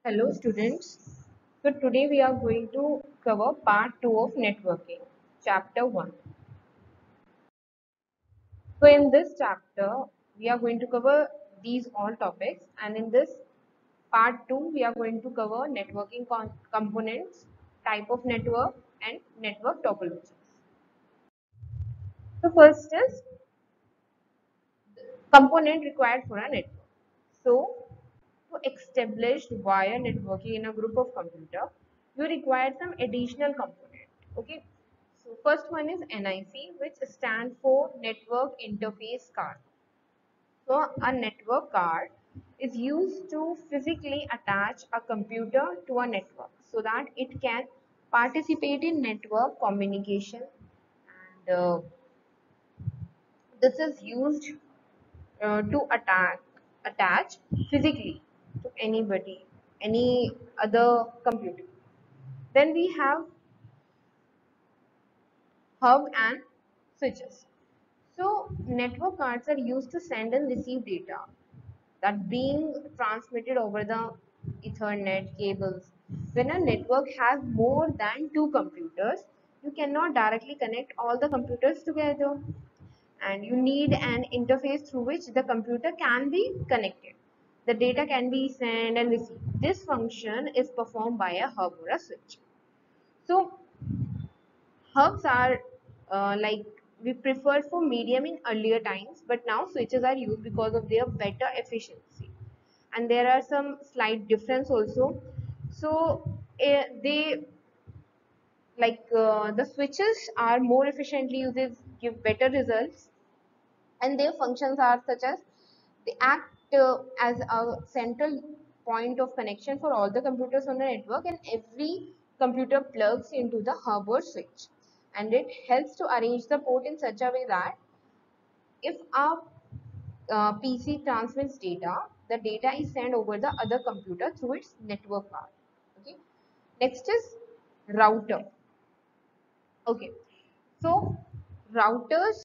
Hello students. So today we are going to cover part 2 of networking, chapter 1. So in this chapter we are going to cover these all topics, and in this part 2 we are going to cover networking components, type of network and network topologies. So first is component required for a network. So to establish wire networking in a group of computer, you require some additional component. Okay. So first one is NIC, which stands for Network Interface Card. So a network card is used to physically attach a computer to a network so that it can participate in network communication, and this is used to attach physically to anybody, any other computer. Then we have hub and switches. So network cards are used to send and receive data that being transmitted over the Ethernet cables. When a network has more than two computers, you cannot directly connect all the computers together, and you need an interface through which the computer can be connected. The data can be sent and received. This function is performed by a hub or a switch. So hubs are like we preferred for medium in earlier times, but now switches are used because of their better efficiency. And there are some slight difference also. So they the switches are more efficiently used, give better results, and their functions are such as they act as a central point of connection for all the computers on the network, and every computer plugs into the hub or switch, and it helps to arrange the port in such a way that if a PC transmits data, the data is sent over the other computer through its network card. Okay. Next is router. Okay. So routers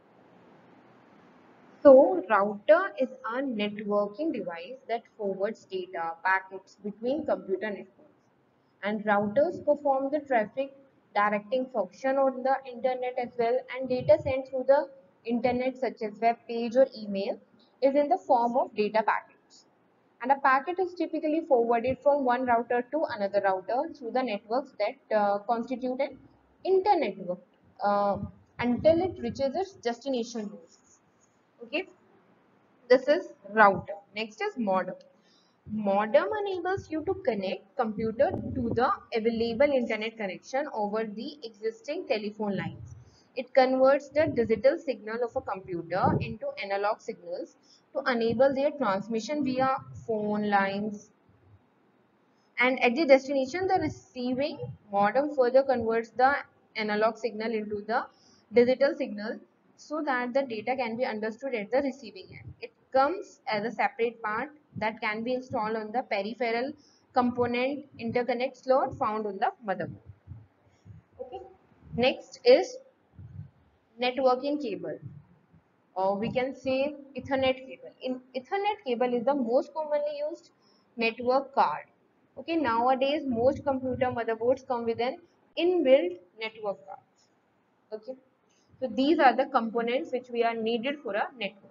So, router is a networking device that forwards data packets between computer networks. And routers perform the traffic directing function on the internet as well, and data sent through the internet such as web page or email is in the form of data packets. And a packet is typically forwarded from one router to another router through the networks that constitute an internetwork uh, until it reaches its destination node. Okay, this is router. Next is modem. Modem enables you to connect computer to the available internet connection over the existing telephone lines. It converts the digital signal of a computer into analog signals to enable their transmission via phone lines. And at the destination, the receiving modem further converts the analog signal into the digital signal so that the data can be understood at the receiving end. It comes as a separate part that can be installed on the peripheral component interconnect slot found on the motherboard. Okay. Next is networking cable, or we can say Ethernet cable. In Ethernet cable is the most commonly used network card. Okay, nowadays most computer motherboards come with an inbuilt network cards. Okay, so these are the components which we are needed for a network.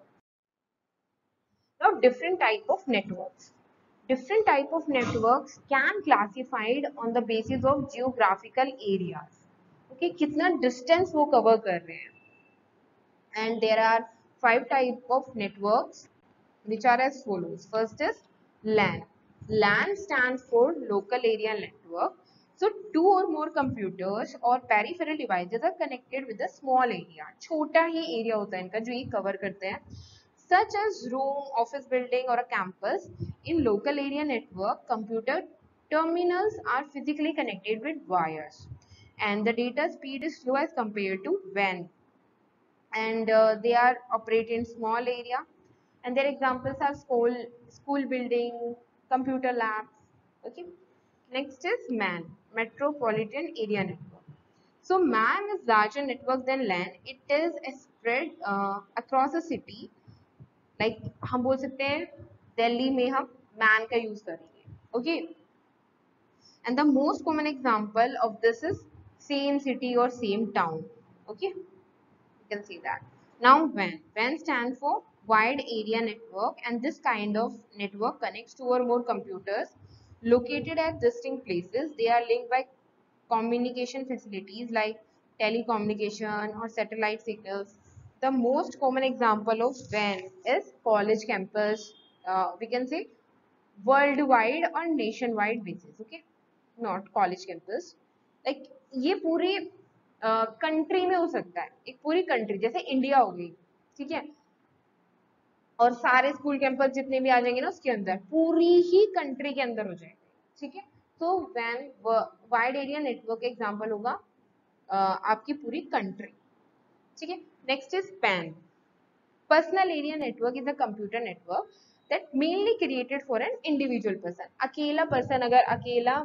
Now, different type of networks. Different type of networks can classified on the basis of geographical areas. Okay, कितना distance वो cover कर रहे हैं. And there are five type of networks which are as follows. First is LAN. LAN stands for local area network. So two or more computers or peripheral devices are connected with a small area. छोटा ही area होता है इनका जो ये cover करते हैं. Such as room, office building or a campus. In local area network, computer terminals are physically connected with wires, and the data speed is slow as compared to WAN, and they are operate in small area, and their examples are school building, computer labs. Okay. Next is MAN, metropolitan area network. So MAN is larger network than LAN. It is spread across a city. Like हम बोल सकते हैं दिल्ली में हम MAN का use करेंगे. Okay, and the most common example of this is same city or same town. Okay, you can see that. Now WAN stands for wide area network, and this kind of network connects two or more computers located at distinct places. They are linked by communication facilities like telecommunication or satellite signals. The most common example of WAN is college campus, we can say worldwide और nationwide basis. Okay, not college campus. Like ये पूरे country में हो सकता है, एक पूरी country जैसे इंडिया हो गई, ठीक है, और सारे स्कूल कैंपस जितने भी आ जाएंगे ना उसके अंदर पूरी ही कंट्री के अंदर हो जाएंगे, ठीक है। तो वैन वाइड एरिया नेटवर्क एग्जांपल होगा आपकी पूरी कंट्री, ठीक है। Next is PAN. Personal area network is a computer network that mainly created for an individual person. अकेला पर्सन, अगर अकेला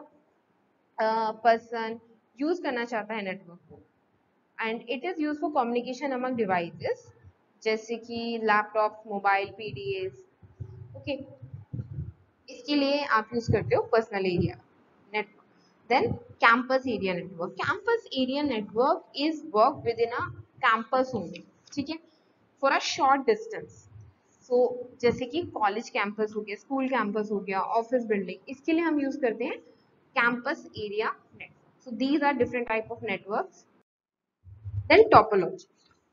पर्सन यूज करना चाहता है नेटवर्क को, and it is use for communication among devices जैसे कि लैपटॉप, मोबाइल, पीडीएस। ओके, इसके लिए आप यूज करते हो personal area network. Then campus area network. Campus area network is work within a campus only, ठीक है, for a short distance. So जैसे कि कॉलेज कैंपस हो गया, स्कूल कैंपस हो गया, ऑफिस बिल्डिंग, इसके लिए हम यूज करते हैं campus area network. So these are different type of networks. Then topology.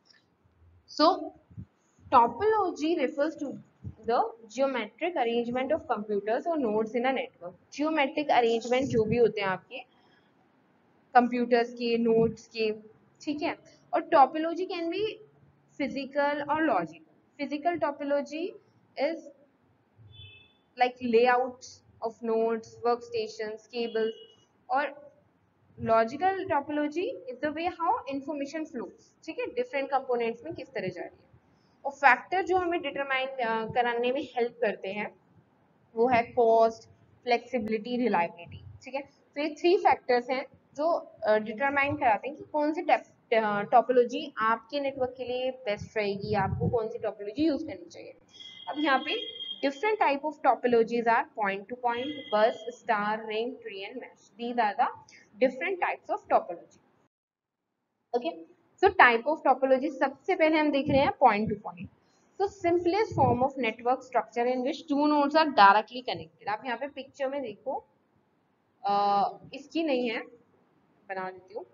So topology refers to the geometric arrangement of computers or nodes in a network. Geometric arrangement जो भी होते हैं आपके computers के, nodes के, ठीक है। और topology can be physical or logical. Physical topology is like layouts of nodes, workstations, cables, or logical topology is the way how information flows, ठीक है, different components में किस तरह जा रही है। और फैक्टर जो हमें डिटरमाइन कराने में हेल्प करते हैं वो है कॉस्ट, फ्लेक्सिबिलिटी, रिलायबिलिटी, ठीक है। तो ये थ्री फैक्टर्स हैं जो डिटरमाइन कराते हैं कि कौन सी टोपोलॉजी आपके नेटवर्क के लिए बेस्ट रहेगी, आपको कौन सी टोपोलॉजी यूज करनी चाहिए। अब यहाँ पे different type of topologies are point to point, bus, star, ring, tree and mesh. These are the different types of topology. Okay, so type of topology सबसे पहले हम देख रहे हैं point to point. So simplest form of network structure in which two nodes are directly connected. आप यहाँ पे picture में देखो, इसकी नहीं है, बना देती हूँ।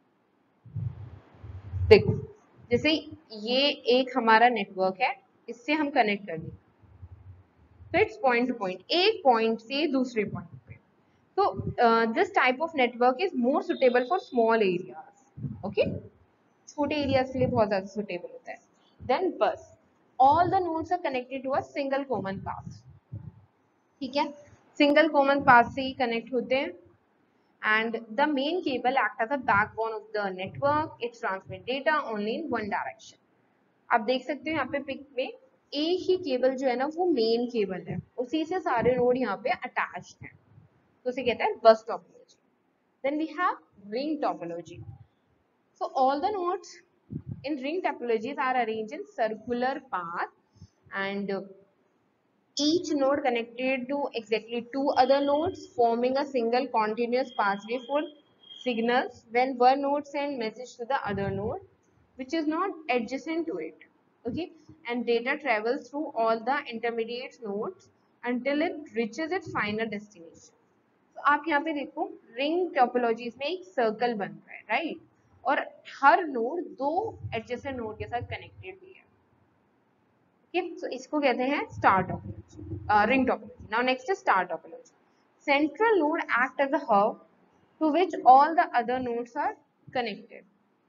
देखो जैसे ये एक हमारा नेटवर्क है, इससे हम कनेक्ट कर दें तो इट्स पॉइंट टू पॉइंट, एक पॉइंट से दूसरे पॉइंट पे। तो this type of network is more suitable for small areas. Okay, छोटे एरियाज के लिए बहुत ज्यादा सुटेबल होता है। Then bus, all the nodes are connected to a single common path, ठीक है, सिंगल कॉमन पाथ से ही कनेक्ट होते हैं। And the main cable act as a backbone of the network, it transmit data only in one direction. आप देख सकते हो यहाँ पे पिक में एक ही केबल जो है ना वो मेन केबल है, उसी से सारे नोड यहाँ पे अटैच्ड हैं, तो उसे कहते हैं bus topology. Then we have ring topology. So all the nodes in ring topologies are arranged in circular path, and each node connected to exactly two other nodes, forming a single continuous pathway for signals when one node sends message to the other node which is not adjacent to it. Okay, and data travels through all the intermediate nodes until it reaches its final destination. तो आप यहाँ पे देखो ring topologies में एक circle बन रहा है, राइट, और हर नोड दो एडजेसेंट नोड के साथ कनेक्टेड भी है। Okay, so इसको कहते हैं star topology, ring topology. Now next is star topology. Central node act as a hub to which all the other nodes are connected.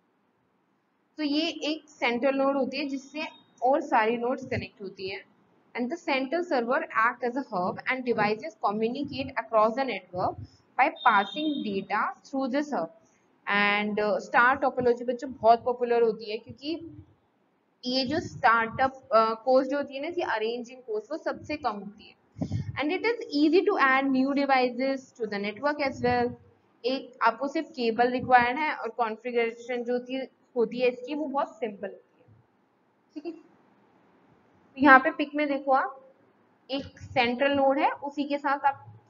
तो ये एक सेंट्रल नोड होती है जिससे और सारी नोड्स कनेक्ट होती है, and the central server act as a hub and devices communicate across the network by passing data through this hub. And star topology बच्चों बहुत पॉपुलर होती है क्योंकि ये जो स्टार्टअप कोस्ट जो होती है ना, इसकी अरेंजिंग कोस्ट वो सबसे कम होती है, and it is easy to add new devices to the network as well. एक आपको सिर्फ केबल रिक्वायर्ड है और कॉन्फ़िगरेशन जो होती है इसकी वो बहुत सिंपल होती है, ठीक है। यहाँ पे पिक में देखो आप, एक सेंट्रल नोड है, उसी के साथ आप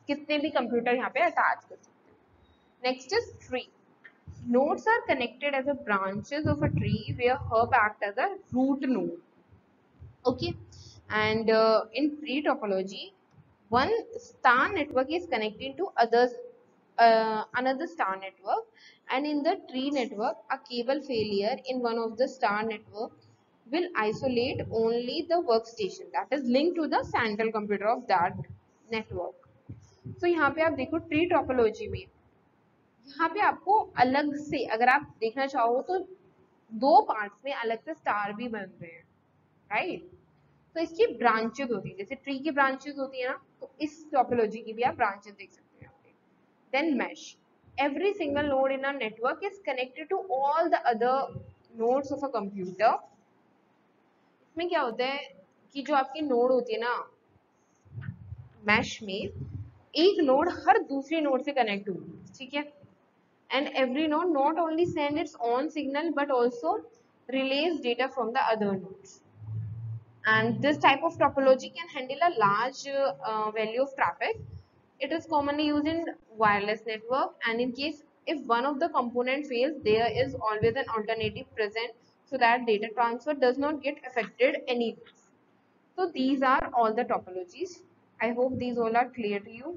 कितने भी कंप्यूटर यहाँ पे अटैच कर सकते हैं। Next is tree. Nodes are connected as a branches of a tree where herb act as a root node. Okay, and in tree topology, one star network is connecting to others, another star network, and in the tree network, a cable failure in one of the star network will isolate only the workstation that is linked to the central computer of that network. So यहाँ पे आप देखो tree topology में यहाँ पे आपको अलग से अगर आप देखना चाहो तो दो पार्ट्स में अलग से स्टार भी बन रहे हैं, राइट. तो इसकी ब्रांचेस होती है, जैसे ट्री की ब्रांचेस होती है ना, तो इस टोपोलॉजी की भी आप ब्रांचेस देख सकते हैं यहाँ पे. Then mesh. Every single node in a network is connected to all the other nodes of a computer. इसमें क्या होता है कि जो आपकी नोड होती है ना मैश में, एक नोड हर दूसरी नोड से कनेक्ट होगी, ठीक है. And every node not only send its own signal but also relays data from the other nodes. And this type of topology can handle a large value of traffic. It is commonly used in wireless network, and in case if one of the component fails, there is always an alternative present so that data transfer does not get affected anyways. So these are all the topologies. I hope these all are clear to you.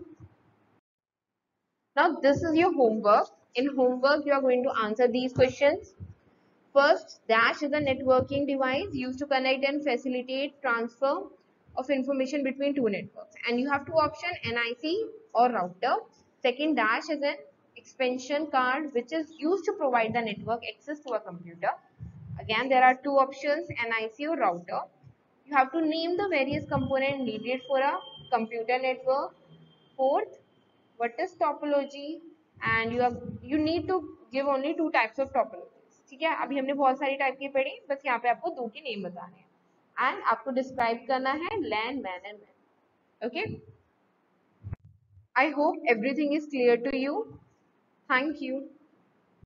Now this is your homework. In homework, you are going to answer these questions. First, Dash is a networking device used to connect and facilitate transfer of information between two networks. And you have two options, NIC or router. Second, Dash is an expansion card which is used to provide the network access to a computer. Again, there are two options, NIC or router. You have to name the various components needed for a computer network. Fourth, what is topology, and you need to give only two types of topologies. ठीक है, अभी हमने बहुत सारी type की पढ़ी, बस यहाँ पे आपको दो के नेम बताने हैं एंड आपको डिस्क्राइब करना है LAN MAN and MAN. Okay, I hope everything is clear to you. Thank you.